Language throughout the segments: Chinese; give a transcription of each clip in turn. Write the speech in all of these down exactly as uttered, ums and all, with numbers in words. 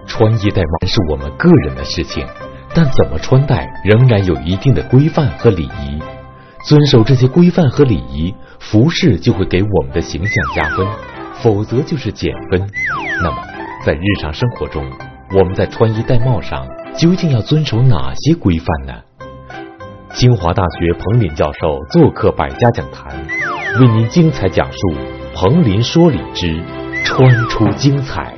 穿衣戴帽是我们个人的事情，但怎么穿戴仍然有一定的规范和礼仪。遵守这些规范和礼仪，服饰就会给我们的形象加分，否则就是减分。那么，在日常生活中，我们在穿衣戴帽上究竟要遵守哪些规范呢？清华大学彭林教授做客百家讲坛，为您精彩讲述彭林说理之穿出精彩。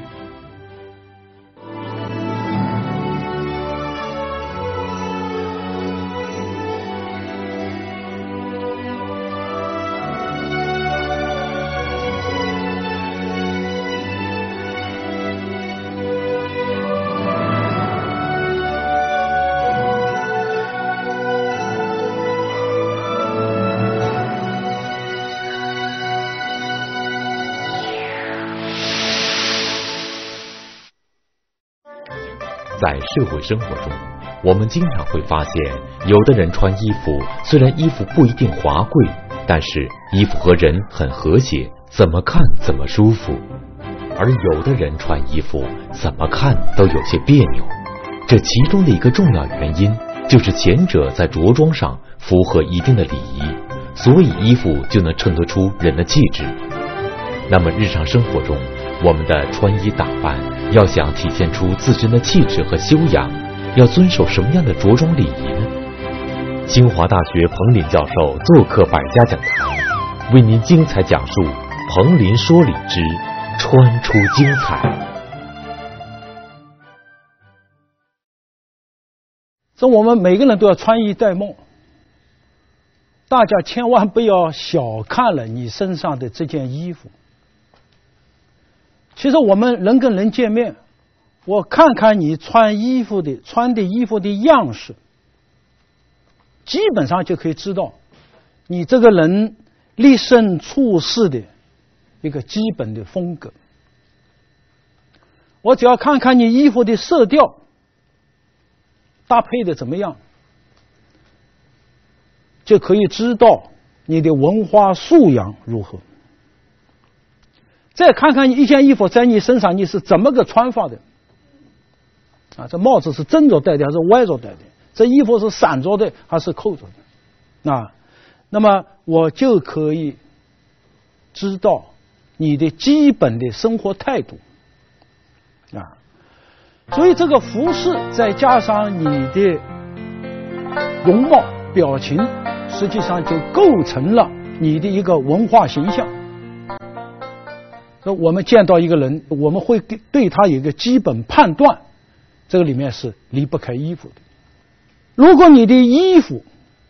在社会生活中，我们经常会发现，有的人穿衣服，虽然衣服不一定华贵，但是衣服和人很和谐，怎么看怎么舒服；而有的人穿衣服，怎么看都有些别扭。这其中的一个重要原因，就是前者在着装上符合一定的礼仪，所以衣服就能衬得出人的气质。那么日常生活中，我们的穿衣打扮要想体现出自身的气质和修养，要遵守什么样的着装礼仪呢？清华大学彭林教授做客百家讲坛，为您精彩讲述彭林说理之穿出精彩。 这我们每个人都要穿衣戴帽，大家千万不要小看了你身上的这件衣服。其实我们人跟人见面，我看看你穿衣服的穿的衣服的样式，基本上就可以知道你这个人立身处世的一个基本的风格。我只要看看你衣服的色调搭配的怎么样，就可以知道你的文化素养如何。再看看你一件衣服在你身上你是怎么个穿法的啊？这帽子是正着戴的还是歪着戴的？这衣服是散着的还是扣着的啊？那么我就可以知道你的基本的生活态度啊。所以这个服饰再加上你的容貌表情，实际上就构成了你的一个文化形象。那我们见到一个人，我们会对他有一个基本判断，这个里面是离不开衣服的。如果你的衣服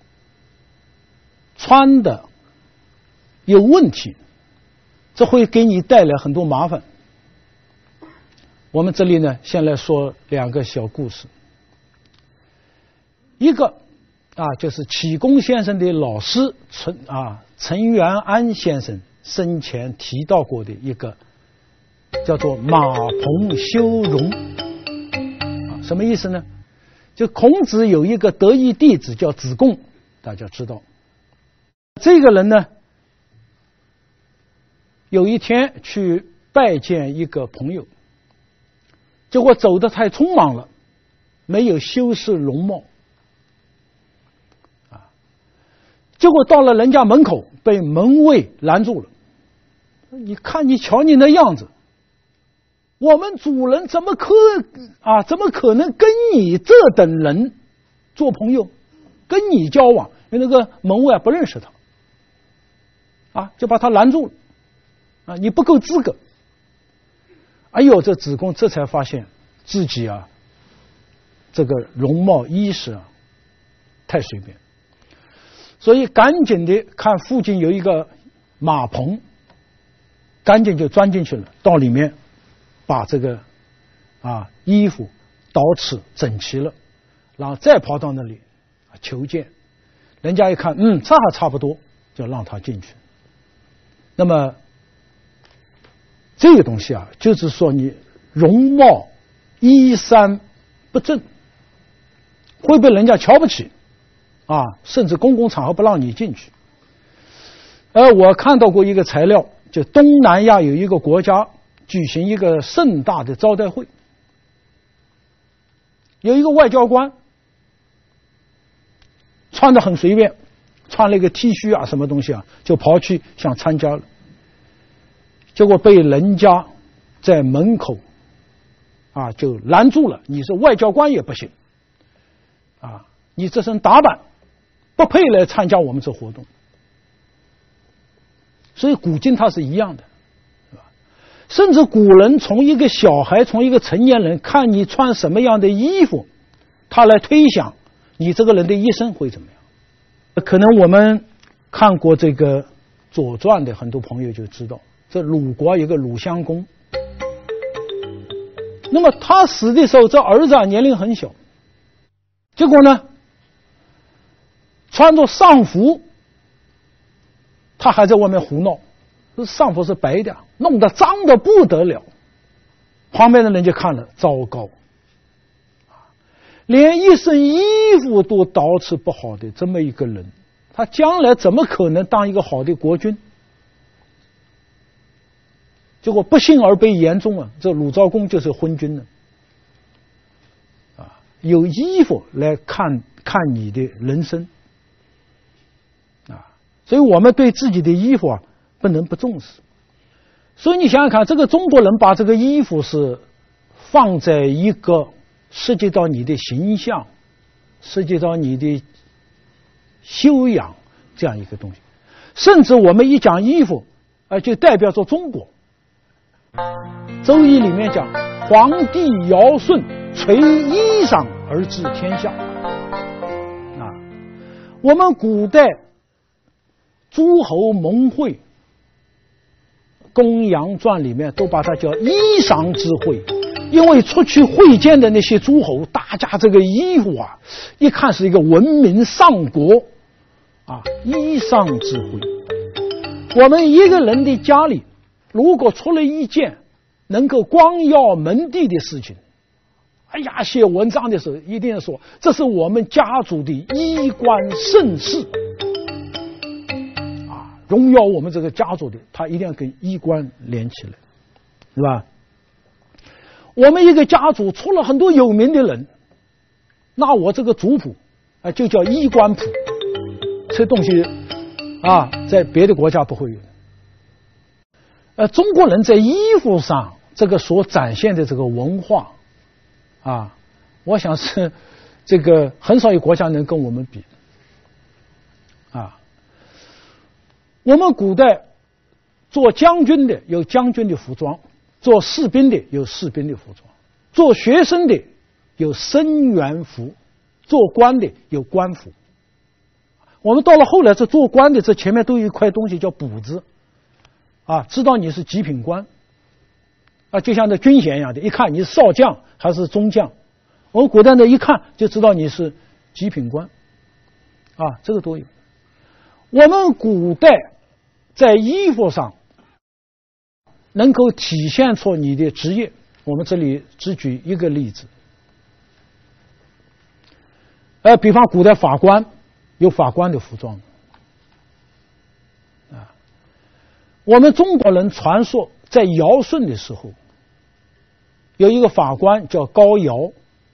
穿的有问题，这会给你带来很多麻烦。我们这里呢，先来说两个小故事。一个啊，就是启功先生的老师陈啊陈元安先生生前提到过的一个叫做马棚修容啊，什么意思呢？就孔子有一个得意弟子叫子贡，大家知道。这个人呢，有一天去拜见一个朋友，结果走得太匆忙了，没有修饰容貌啊，结果到了人家门口被门卫拦住了。你看你瞧你那样子，我们主人怎么可啊怎么可能跟你这等人做朋友，跟你交往？因为那个门卫啊不认识他啊，就把他拦住了啊，你不够资格。哎呦，这子贡这才发现自己啊这个容貌衣饰啊太随便，所以赶紧的看附近有一个马棚，赶紧就钻进去了，到里面把这个啊衣服捯饬整齐了，然后再跑到那里求见。人家一看，嗯，这还差不多，就让他进去。那么这个东西啊，就是说你容貌衣衫不正，会被人家瞧不起啊，甚至公共场合不让你进去。而我看到过一个材料，就东南亚有一个国家举行一个盛大的招待会有一个外交官穿得很随便，穿了一个 T 恤啊什么东西啊，就跑去想参加了，结果被人家在门口啊就拦住了，你是外交官也不行啊，你这身打扮不配来参加我们这活动。所以古今它是一样的，是吧？甚至古人从一个小孩，从一个成年人看你穿什么样的衣服，他来推想你这个人的一生会怎么样。可能我们看过这个《左传》的很多朋友就知道，这鲁国有个鲁襄公，那么他死的时候，这儿子啊年龄很小，结果呢穿着丧服，他还在外面胡闹，这丧服是白的，弄得脏得不得了。旁边的人就看了，糟糕，连一身衣服都捯饬不好的这么一个人，他将来怎么可能当一个好的国君？结果不幸而被言中啊，这鲁昭公就是昏君了啊！有衣服来看看你的人生啊，所以我们对自己的衣服啊不能不重视。所以你想想看，这个中国人把这个衣服是放在一个涉及到你的形象、涉及到你的修养这样一个东西，甚至我们一讲衣服，呃，就代表着中国。周易里面讲，皇帝尧舜垂衣裳而治天下啊。我们古代诸侯盟会，《公羊传》里面都把它叫衣裳之会，因为出去会见的那些诸侯，大家这个衣服啊，一看是一个文明上国啊，衣裳之会。我们一个人的家里，如果出了一件能够光耀门第的事情，哎呀，写文章的时候一定说这是我们家族的衣冠盛世啊，荣耀我们这个家族的，他一定要跟衣冠连起来，是吧？我们一个家族出了很多有名的人，那我这个族谱啊就叫衣冠谱，这东西啊在别的国家不会有。呃，中国人在衣服上这个所展现的这个文化啊，我想是这个很少有国家能跟我们比啊。我们古代做将军的有将军的服装，做士兵的有士兵的服装，做学生的有生源服，做官的有官服。我们到了后来，这做官的这前面都有一块东西叫补字啊，知道你是几品官啊，就像那军衔一样的，一看你是少将还是中将，我们古代呢一看就知道你是几品官啊，这个都有。我们古代在衣服上能够体现出你的职业，我们这里只举一个例子，呃，比方古代法官有法官的服装啊。我们中国人传说在尧舜的时候，有一个法官叫高尧，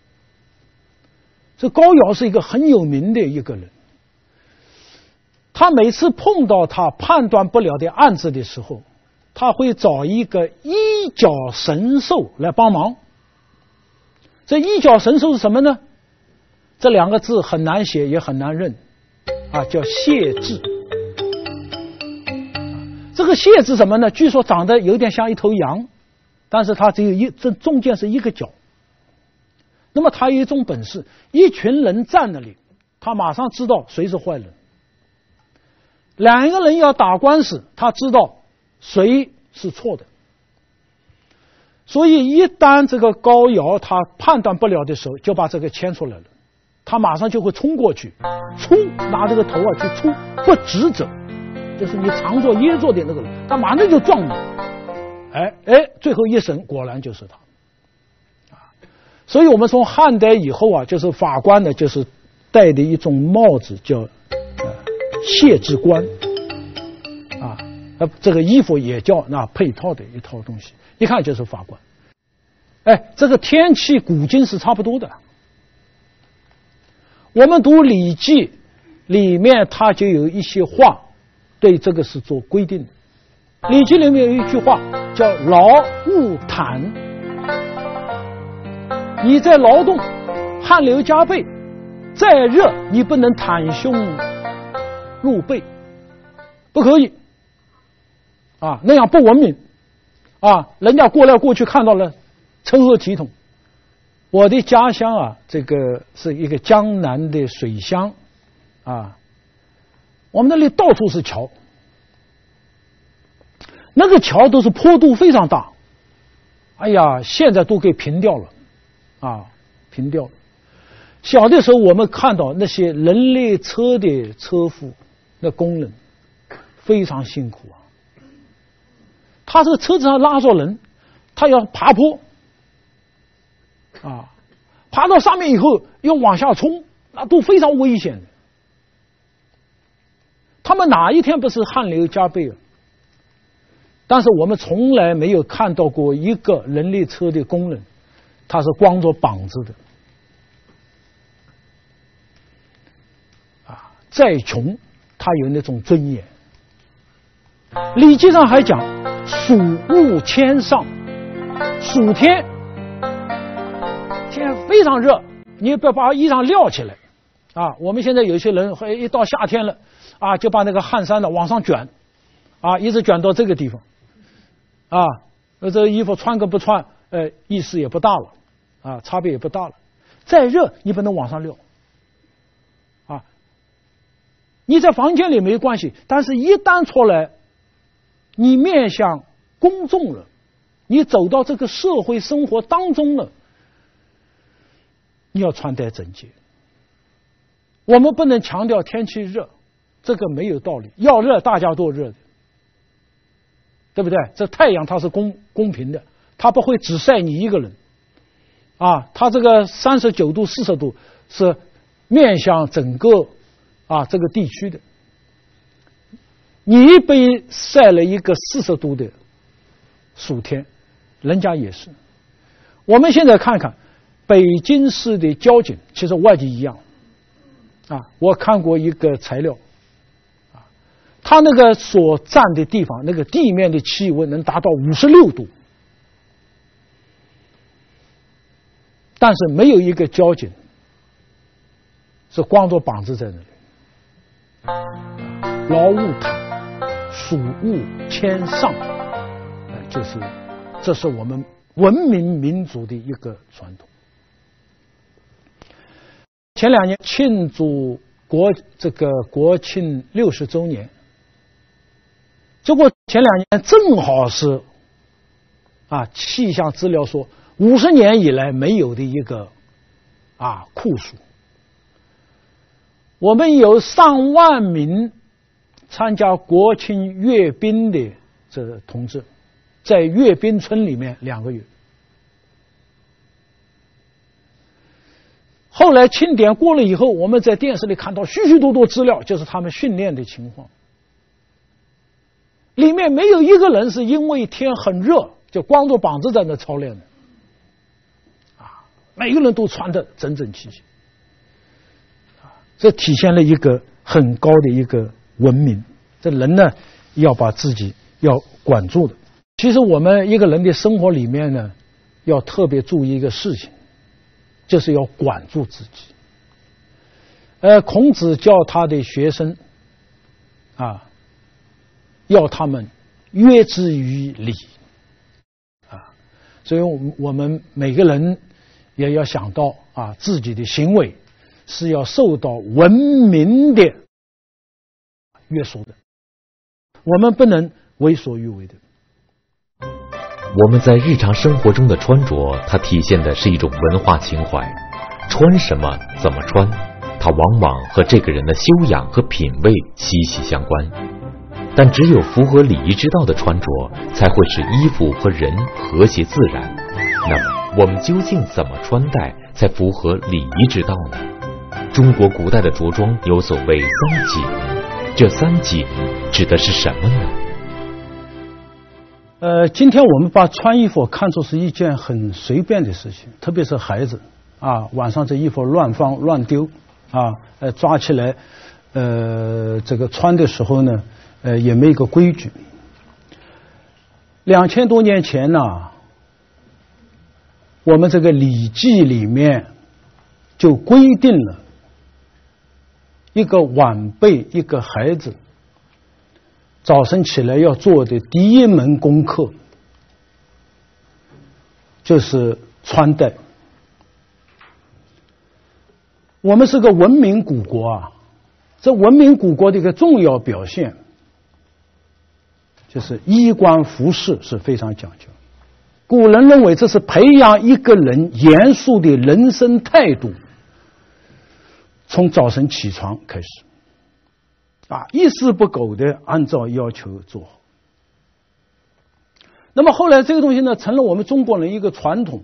这高尧是一个很有名的一个人，他每次碰到他判断不了的案子的时候，他会找一个一角神兽来帮忙。这一角神兽是什么呢？这两个字很难写也很难认啊，叫谢豸。这个谢豸什么呢？据说长得有点像一头羊，但是它只有一，这中间是一个角。那么他有一种本事，一群人站那里，他马上知道谁是坏人。两个人要打官司，他知道谁是错的。所以一旦这个高尧他判断不了的时候，就把这个牵出来了，他马上就会冲过去，出拿这个头啊去出不直者，就是你常坐噎坐的那个人，他马上就撞你，哎哎，最后一审果然就是他。所以我们从汉代以后啊，就是法官呢，就是戴的一种帽子叫呃谢豸冠啊，呃这个衣服也叫那配套的一套东西，一看就是法官。哎，这个天气古今是差不多的我们读《礼记》里面，它就有一些话对这个是做规定的。《礼记》里面有一句话叫“劳勿袒”，你在劳动，汗流浃背，再热你不能袒胸露背，不可以啊，那样不文明啊！人家过来过去看到了，成何体统？我的家乡啊，这个是一个江南的水乡啊，我们那里到处是桥，那个桥都是坡度非常大，哎呀，现在都给平掉了啊，平掉了。小的时候我们看到那些人力车的车夫，那工人非常辛苦啊，他这个车子上拉着人，他要爬坡啊，爬到上面以后要往下冲，那都非常危险的。他们哪一天不是汗流浃背啊？但是我们从来没有看到过一个人力车的工人，他是光着膀子的。啊，再穷，他有那种尊严。《礼记》上还讲：“暑勿谦上。”暑天，天非常热，你也不要把衣裳撂起来啊！我们现在有些人会一到夏天了啊，就把那个汗衫呢往上卷啊，一直卷到这个地方啊，那这个衣服穿跟不穿，呃，意思也不大了啊，差别也不大了。再热你不能往上撂啊，你在房间里没关系，但是一旦出来，你面向公众了，你走到这个社会生活当中了，你要穿戴整洁。我们不能强调天气热，这个没有道理，要热大家都热的，对不对？这太阳它是公公平的，它不会只晒你一个人啊，它这个三十九度四十度是面向整个啊这个地区的。你被晒了一个四十度的暑天，人家也是。我们现在看看北京市的交警，其实外地一样啊。我看过一个材料啊，他那个所站的地方，那个地面的气温能达到五十六度，但是没有一个交警是光着膀子在那里。劳勿袒，暑勿谦上，呃，就是这是我们文明民族的一个传统。前两年庆祝国这个国庆六十周年，结果前两年正好是啊气象资料说五十年以来没有的一个啊酷暑。我们有上万名参加国庆阅兵的这同志，在阅兵村里面两个月。后来庆典过了以后，我们在电视里看到许许多多资料，就是他们训练的情况。里面没有一个人是因为天很热就光着膀子在那操练的，啊，每个人都穿得整整齐齐。这体现了一个很高的一个文明，这人呢要把自己要管住的。其实我们一个人的生活里面呢，要特别注意一个事情，就是要管住自己。呃，孔子教他的学生啊，要他们约之于礼啊，所以我们我们每个人也要想到啊，自己的行为是要受到文明的约束的，我们不能为所欲为的。 我们在日常生活中的穿着，它体现的是一种文化情怀。穿什么，怎么穿，它往往和这个人的修养和品味息息相关。但只有符合礼仪之道的穿着，才会使衣服和人和谐自然。那么，我们究竟怎么穿戴才符合礼仪之道呢？中国古代的着装有所谓三锦，这三锦指的是什么呢？ 呃，今天我们把穿衣服看作是一件很随便的事情，特别是孩子啊，晚上这衣服乱放乱丢啊，呃，抓起来，呃，这个穿的时候呢，呃，也没一个规矩。两千多年前呢、啊，我们这个《礼记》里面就规定了，一个晚辈，一个孩子，早晨起来要做的第一门功课就是穿戴。我们是个文明古国啊，这文明古国的一个重要表现就是衣冠服饰是非常讲究。古人认为这是培养一个人严肃的人生态度，从早晨起床开始啊，一丝不苟的按照要求做好。那么后来这个东西呢，成了我们中国人一个传统。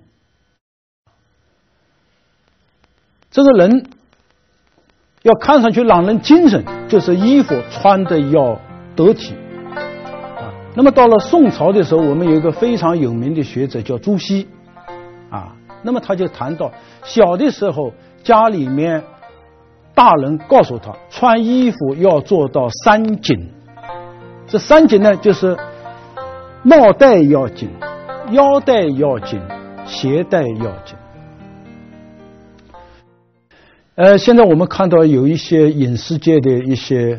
这个人要看上去让人精神，就是衣服穿的要得体啊。那么到了宋朝的时候，我们有一个非常有名的学者叫朱熹啊，那么他就谈到小的时候家里面大人告诉他穿衣服要做到三紧，这三紧呢就是帽带要紧，腰带要紧，鞋带要紧。呃，现在我们看到有一些影视界的一些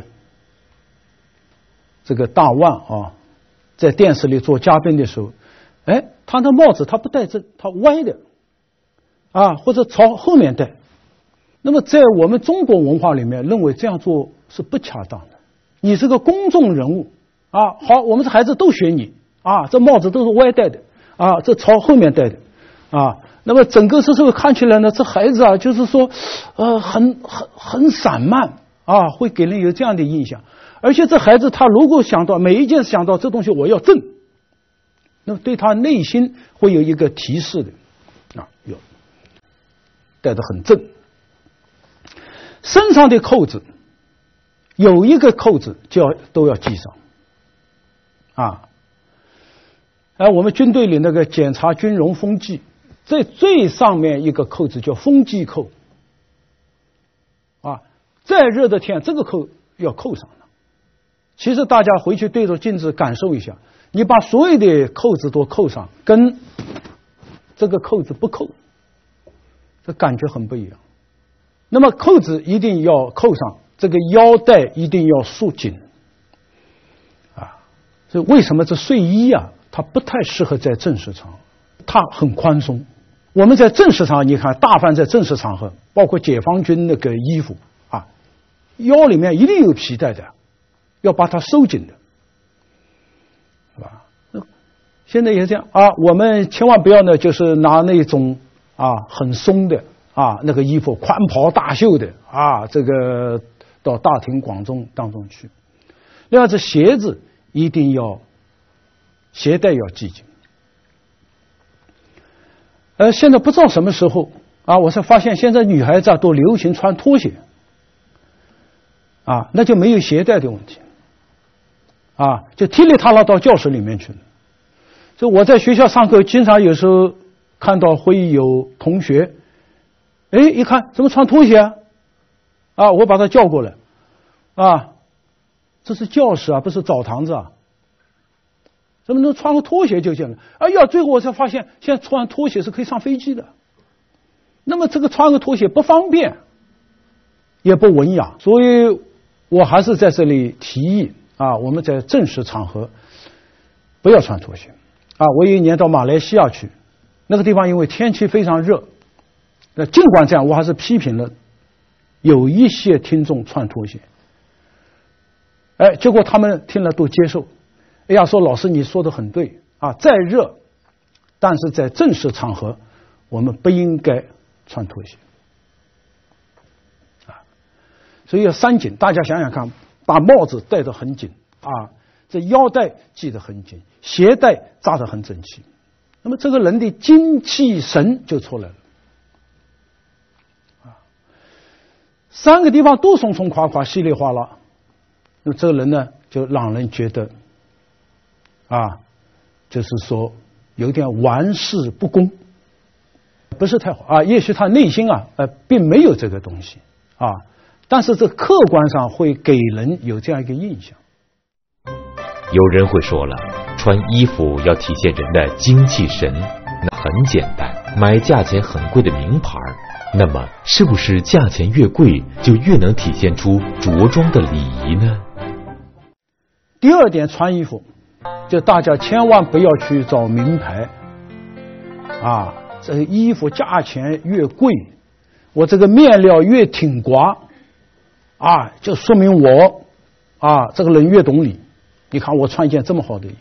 这个大腕啊，在电视里做嘉宾的时候，哎，他的帽子他不戴正，他歪的啊，或者朝后面戴。那么在我们中国文化里面，认为这样做是不恰当的。你是个公众人物啊，好，我们这孩子都学你啊，这帽子都是歪戴的啊，这朝后面戴的啊。那么整个这时候看起来呢，这孩子啊，就是说，呃，很很很散漫啊，会给人有这样的印象。而且这孩子他如果想到每一件想到这东西我要正，那么对他内心会有一个提示的啊，有戴得很正。身上的扣子有一个扣子就要都要系上啊。而我们军队里那个检查军容风纪，在最上面一个扣子叫风纪扣啊，再热的天这个扣要扣上的。其实大家回去对着镜子感受一下，你把所有的扣子都扣上，跟这个扣子不扣，这感觉很不一样。那么扣子一定要扣上，这个腰带一定要束紧啊。所以为什么这睡衣啊，它不太适合在正式场合，它很宽松。我们在正式场合，你看大凡在正式场合，包括解放军那个衣服啊，腰里面一定有皮带的，要把它收紧的，是吧？现在也这样啊，我们千万不要呢，就是拿那种啊很松的啊那个衣服，宽袍大袖的啊，这个到大庭广众当中去。另外，这鞋子一定要鞋带要系紧。呃，现在不知道什么时候啊，我才发现现在女孩子啊都流行穿拖鞋啊，那就没有鞋带的问题啊，就踢里踏拉到教室里面去了。所以我在学校上课，经常有时候看到会有同学，哎，一看怎么穿拖鞋啊？啊，我把他叫过来啊，这是教室啊，不是澡堂子啊。怎么能穿个拖鞋就行了？哎呀，最后我才发现，现在穿拖鞋是可以上飞机的。那么这个穿个拖鞋不方便，也不文雅，所以我还是在这里提议啊，我们在正式场合不要穿拖鞋啊。我有一年到马来西亚去，那个地方因为天气非常热，那尽管这样，我还是批评了有一些听众穿拖鞋。哎，结果他们听了都接受。哎呀，说老师你说的很对啊，再热，但是在正式场合我们不应该穿拖鞋啊。所以要三紧，大家想想看，把帽子戴得很紧啊，这腰带系得很紧，鞋带扎得很整齐，那么这个人的精气神就出来了啊。三个地方都松松垮垮稀里哗啦，那么这个人呢就让人觉得啊，就是说有点玩世不恭，不是太好啊。也许他内心啊，呃，并没有这个东西啊，但是这客观上会给人有这样一个印象。 有人会说了，穿衣服要体现人的精气神，那很简单，买价钱很贵的名牌，那么是不是价钱越贵就越能体现出着装的礼仪呢？ 第二点，穿衣服就大家千万不要去找名牌啊，这个衣服价钱越贵，我这个面料越挺刮啊，就说明我啊这个人越懂礼。你看我穿一件这么好的衣服，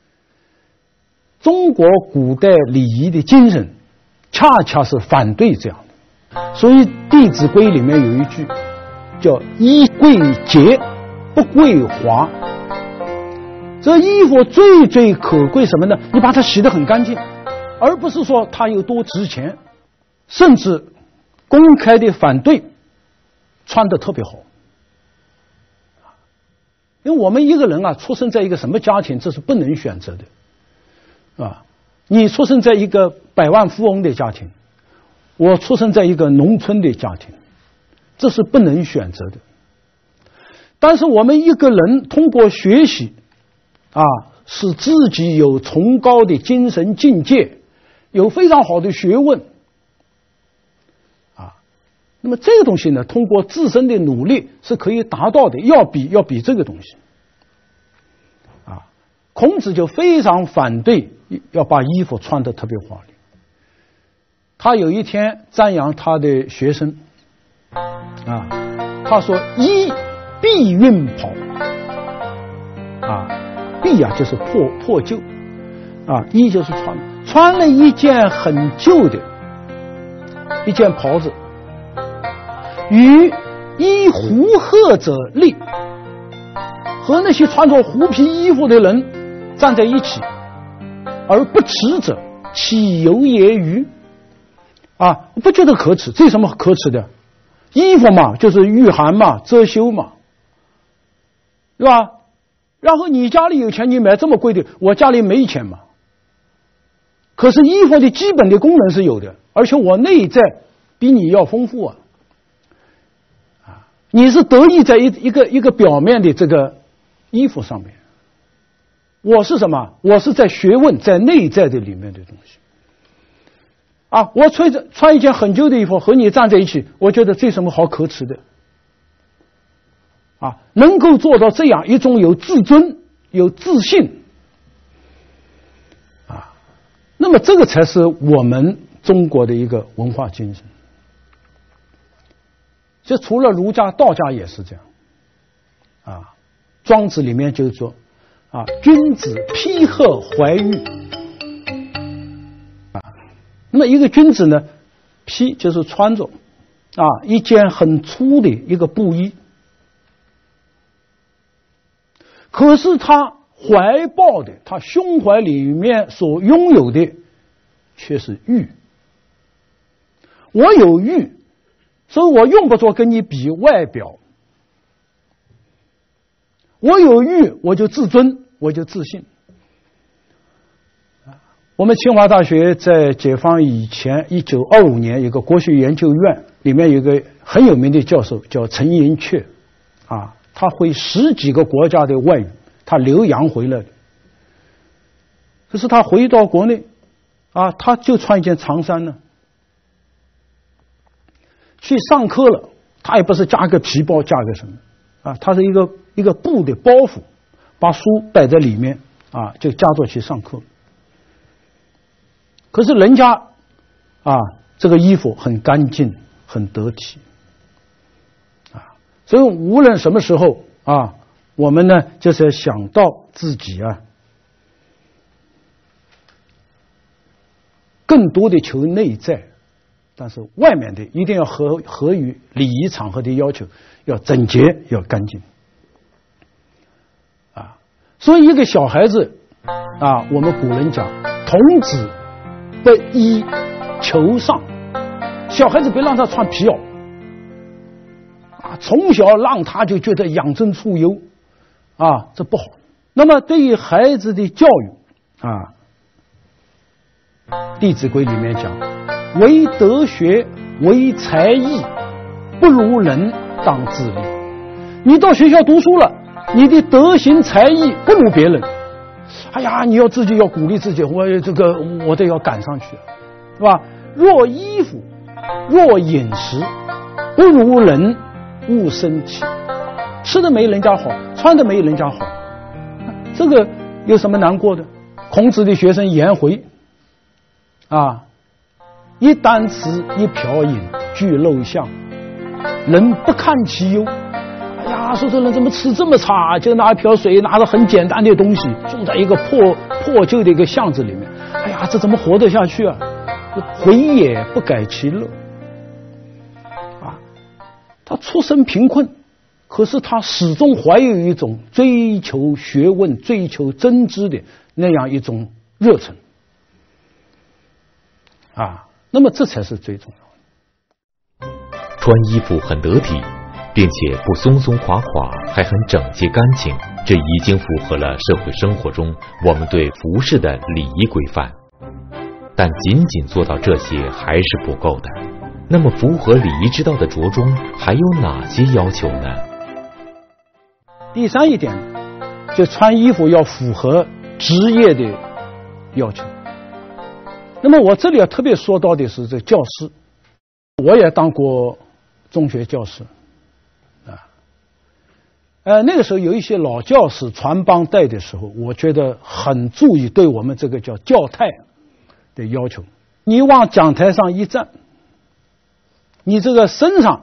中国古代礼仪的精神恰恰是反对这样的。所以《弟子规》里面有一句叫衣贵洁不贵华。这衣服最最可贵什么呢？你把它洗得很干净，而不是说它有多值钱，甚至公开的反对穿得特别好。因为我们一个人啊，出生在一个什么家庭，这是不能选择的，啊，你出生在一个百万富翁的家庭，我出生在一个农村的家庭，这是不能选择的。但是我们一个人通过学习啊，使自己有崇高的精神境界，有非常好的学问啊，那么这个东西呢，通过自身的努力是可以达到的，要比要比这个东西啊。孔子就非常反对要把衣服穿得特别华丽。他有一天赞扬他的学生啊，他说衣敝缨袍啊，敝啊就是破破旧啊，衣就是穿穿了一件很旧的一件袍子，与衣狐褐者立，和那些穿着狐皮衣服的人站在一起，而不耻者，岂有也与？啊，不觉得可耻，这有什么可耻的？衣服嘛，就是御寒嘛，遮羞嘛，对吧？然后你家里有钱，你买这么贵的，我家里没钱嘛。可是衣服的基本的功能是有的，而且我内在比你要丰富啊。啊，你是得意在一一个一个表面的这个衣服上面，我是什么？我是在学问，在内在的里面的东西。啊，我穿着穿一件很旧的衣服和你站在一起，我觉得这有什么好可耻的？啊，能够做到这样一种有自尊、有自信，啊，那么这个才是我们中国的一个文化精神。就除了儒家、道家也是这样。啊，庄子里面就说，啊，君子披褐怀玉。那么一个君子呢，披就是穿着啊一件很粗的一个布衣，可是他怀抱的，他胸怀里面所拥有的却是玉。我有玉，所以我用不着跟你比外表。我有玉，我就自尊，我就自信。我们清华大学在解放以前，一九二五年有个国学研究院，里面有个很有名的教授叫陈寅恪，啊，他会十几个国家的外语，他留洋回来的。可是他回到国内，啊，他就穿一件长衫呢，去上课了，他也不是加个皮包，加个什么，啊，他是一个一个布的包袱，把书摆在里面，啊，就加着去上课。可是人家啊，这个衣服很干净，很得体啊，所以无论什么时候啊，我们呢就是要想到自己啊，更多的求内在，但是外面的一定要合合于礼仪场合的要求，要整洁，要干净啊。所以一个小孩子啊，我们古人讲童子不衣裘上，小孩子别让他穿皮袄啊，从小让他就觉得养尊处优啊，这不好。那么对于孩子的教育啊，《弟子规》里面讲，为德学，为才艺， 不如人当自砺。你到学校读书了，你的德行才艺不如别人，哎呀，你要自己要鼓励自己，我这个我得要赶上去，是吧？若衣服，若饮食，不如人，勿生气。吃的没人家好，穿的没人家好，这个有什么难过的？孔子的学生颜回啊，一箪食，一瓢饮，具陋巷，人不堪其忧。哎呀，说这人怎么吃这么差？就拿一瓢水，拿着很简单的东西，住在一个破破旧的一个巷子里面。哎呀，这怎么活得下去啊？回也不改其乐啊！他出身贫困，可是他始终怀有一种追求学问、追求真知的那样一种热忱啊。那么这才是最重要的。 穿衣服很得体，并且不松松垮垮，还很整洁干净，这已经符合了社会生活中我们对服饰的礼仪规范。但仅仅做到这些还是不够的。那么符合礼仪之道的着装还有哪些要求呢？ 第三一点，就穿衣服要符合职业的要求。那么我这里要特别说到的是这教师，我也当过中学教师啊。呃，那个时候有一些老教师传帮带的时候，我觉得很注意对我们这个叫教态的要求。你往讲台上一站，你这个身上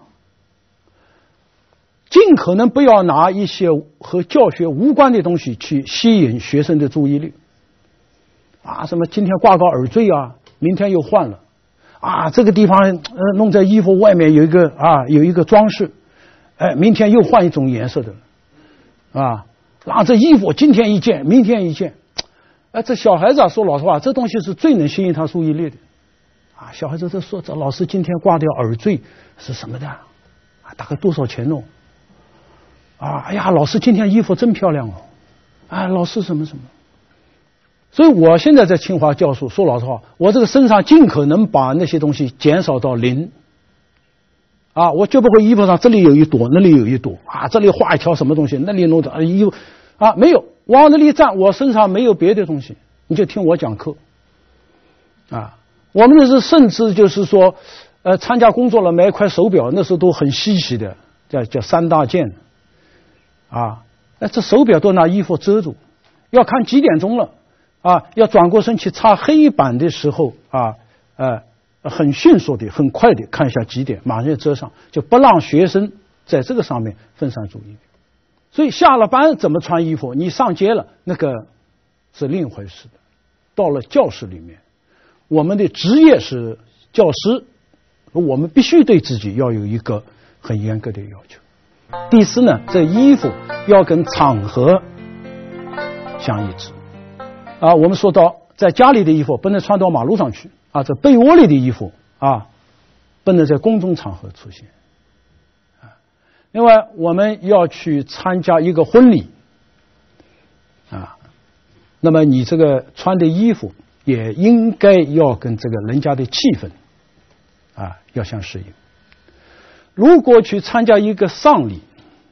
尽可能不要拿一些和教学无关的东西去吸引学生的注意力啊，什么今天挂个耳坠啊，明天又换了啊，这个地方呃弄在衣服外面有一个啊有一个装饰，哎，明天又换一种颜色的啊，让这衣服今天一件，明天一件。哎，这小孩子啊，说老实话，这东西是最能吸引他注意力的啊。小孩子在说，这老师今天挂掉耳坠是什么的啊？大概多少钱哦？啊，哎呀，老师今天衣服真漂亮哦！啊，老师什么什么。所以我现在在清华教书，说老实话，我这个身上尽可能把那些东西减少到零啊，我绝不会衣服上这里有一朵，那里有一朵啊，这里画一条什么东西，那里弄的衣服啊没有。往那里站，我身上没有别的东西，你就听我讲课啊。我们那是甚至就是说，呃，参加工作了买一块手表，那时候都很稀奇的，叫叫三大件啊。那这手表都拿衣服遮住，要看几点钟了啊，要转过身去擦黑板的时候啊，呃，很迅速的、很快的看一下几点，马上就遮上，就不让学生在这个上面分散注意力。所以下了班怎么穿衣服，你上街了那个是另一回事的。到了教室里面，我们的职业是教师，我们必须对自己要有一个很严格的要求。第四呢，这衣服要跟场合相一致啊。我们说到在家里的衣服不能穿到马路上去啊，这被窝里的衣服啊不能在公众场合出现。另外，我们要去参加一个婚礼啊，那么你这个穿的衣服也应该要跟这个人家的气氛啊要相适应。如果去参加一个丧礼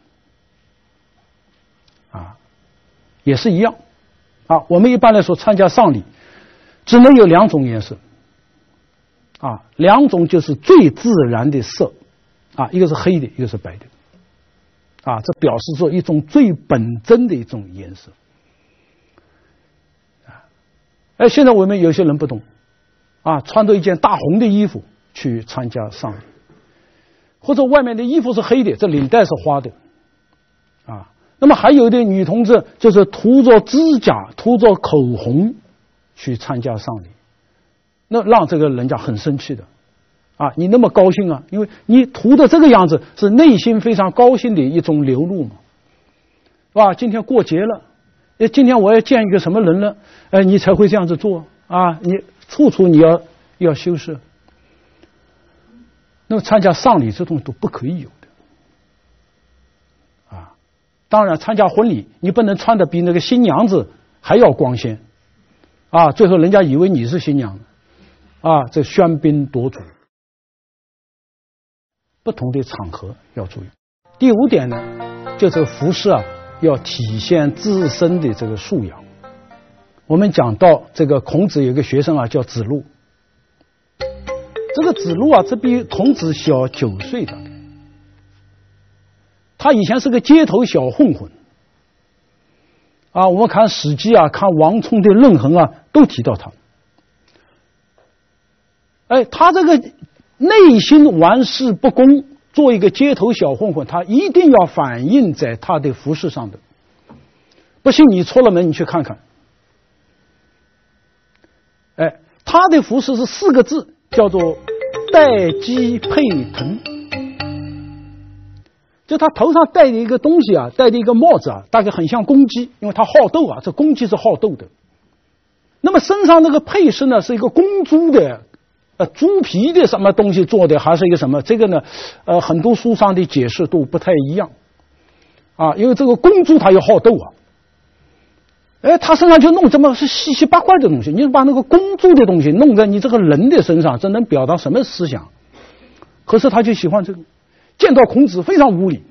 啊，也是一样啊。我们一般来说参加丧礼只能有两种颜色啊，两种就是最自然的色啊，一个是黑的，一个是白的。啊，这表示出一种最本真的一种颜色。啊，哎，现在我们有些人不懂，啊，穿着一件大红的衣服去参加丧礼，或者外面的衣服是黑的，这领带是花的，啊，那么还有的女同志就是涂着指甲、涂着口红去参加丧礼，那让这个人家很生气的。啊，你那么高兴啊？因为你涂的这个样子是内心非常高兴的一种流露嘛，是吧？今天过节了，哎，今天我要见一个什么人了，哎，你才会这样子做啊？你处处你要要修饰。那么参加丧礼这东西都不可以有的啊。当然，参加婚礼你不能穿的比那个新娘子还要光鲜啊，最后人家以为你是新娘啊，这喧宾夺主。 不同的场合要注意。第五点呢，就这个服饰啊，要体现自身的这个素养。我们讲到这个孔子有个学生啊，叫子路。这个子路啊，这比孔子小九岁的。他以前是个街头小混混啊，我们看《史记》啊，看王充的论衡啊，都提到他。哎，他这个内心玩世不恭，做一个街头小混混，他一定要反映在他的服饰上的。不信你出了门，你去看看。哎，他的服饰是四个字，叫做戴鸡佩腾。就他头上戴的一个东西啊，戴的一个帽子啊，大概很像公鸡，因为他好斗啊，这公鸡是好斗的。那么身上那个配饰呢，是一个公猪的，呃，猪皮的什么东西做的，还是一个什么？这个呢，呃，很多书上的解释都不太一样啊，因为这个公猪它又好斗啊。哎，他身上就弄这么是稀奇八怪的东西，你把那个公猪的东西弄在你这个人的身上，这能表达什么思想？可是他就喜欢这个。见到孔子非常无礼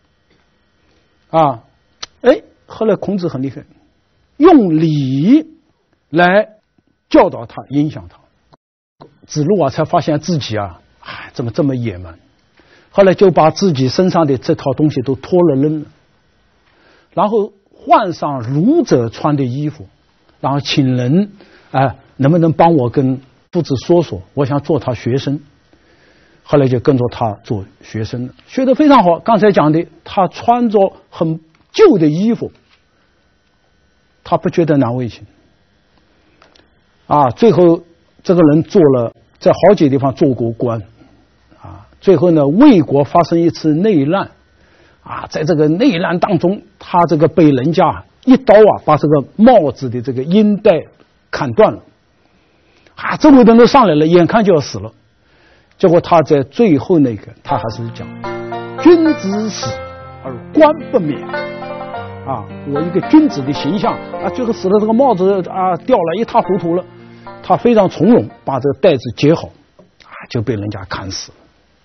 啊！哎，后来孔子很厉害，用礼来教导他，影响他。子路啊，才发现自己啊，哎，怎么这么野蛮？后来就把自己身上的这套东西都脱了扔了，然后换上儒者穿的衣服，然后请人啊、呃，能不能帮我跟夫子说说？我想做他学生。后来就跟着他做学生了，学得非常好。刚才讲的，他穿着很旧的衣服，他不觉得难为情啊。最后这个人做了，在好几个地方做过官啊。最后呢，魏国发生一次内乱啊，在这个内乱当中，他这个被人家一刀啊，把这个帽子的这个缨带砍断了啊，周围的人都上来了，眼看就要死了。结果他在最后那个，他还是讲君子死而官不免啊！我一个君子的形象啊，最后死了，这个帽子啊掉了，一塌糊涂了。他非常从容，把这个带子解好啊，就被人家砍死了。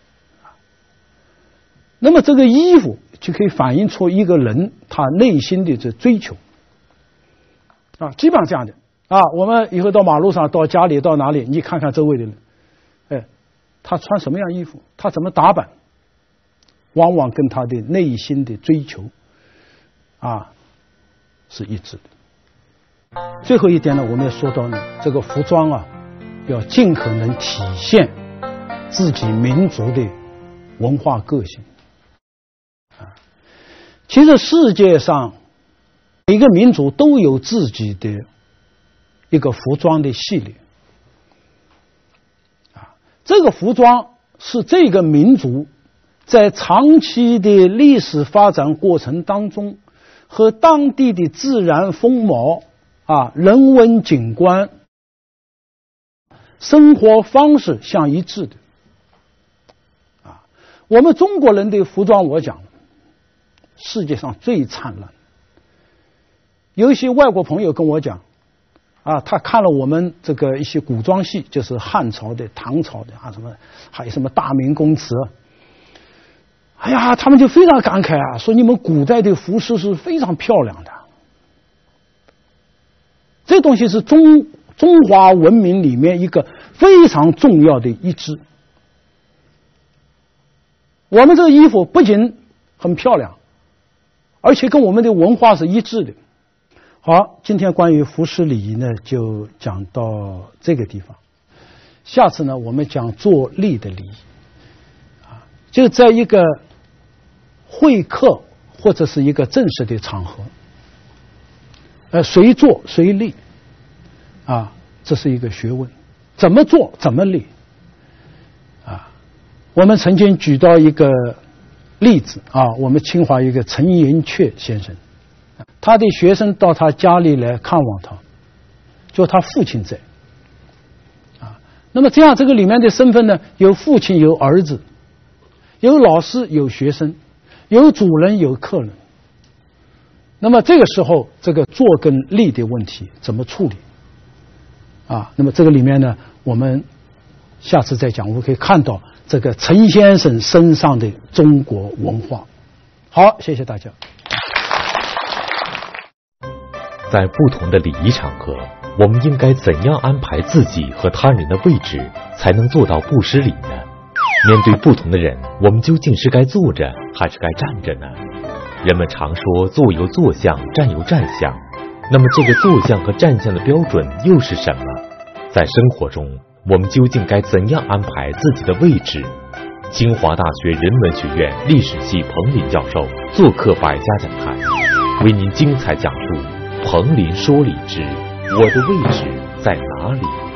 那么这个衣服就可以反映出一个人他内心的这追求啊，基本上这样的啊。我们以后到马路上、到家里、到哪里，你看看周围的人，哎。他穿什么样衣服，他怎么打扮，往往跟他的内心的追求啊是一致的。最后一点呢，我们要说到呢，这个服装啊，要尽可能体现自己民族的文化个性啊。其实世界上每个民族都有自己的一个服装的系列。这个服装是这个民族在长期的历史发展过程当中和当地的自然风貌啊、人文景观、生活方式相一致的啊。我们中国人的服装，我讲世界上最灿烂。有一些外国朋友跟我讲。啊，他看了我们这个一些古装戏，就是汉朝的、唐朝的啊，什么还有什么大明宫词，哎呀，他们就非常感慨啊，说你们古代的服饰是非常漂亮的。这东西是中中华文明里面一个非常重要的一支。我们这个衣服不仅很漂亮，而且跟我们的文化是一致的。好，今天关于服饰礼仪呢，就讲到这个地方。下次呢，我们讲坐立的礼仪啊，就在一个会客或者是一个正式的场合，呃，谁坐谁立啊，这是一个学问。怎么坐怎么立啊？我们曾经举到一个例子啊，我们清华一个陈寅恪先生。他的学生到他家里来看望他，就他父亲在啊。那么这样，这个里面的身份呢，有父亲，有儿子，有老师，有学生，有主人，有客人。那么这个时候，这个坐跟立的问题怎么处理啊？那么这个里面呢，我们下次再讲，我们可以看到这个陈先生身上的中国文化。好，谢谢大家。 在不同的礼仪场合，我们应该怎样安排自己和他人的位置，才能做到不失礼呢？面对不同的人，我们究竟是该坐着还是该站着呢？人们常说坐有坐相，站有站相，那么这个坐相和站相的标准又是什么？在生活中，我们究竟该怎样安排自己的位置？清华大学人文学院历史系彭林教授做客百家讲坛，为您精彩讲述彭林说礼之我的位置在哪里。